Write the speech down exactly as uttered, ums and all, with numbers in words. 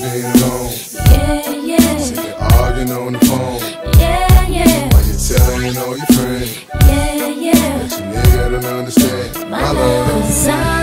being alone. Yeah, yeah. Sick of arguing on the phone. Yeah, yeah. While you're telling all your friends. Yeah, yeah. But your nigga don't understand my love. 'Cause I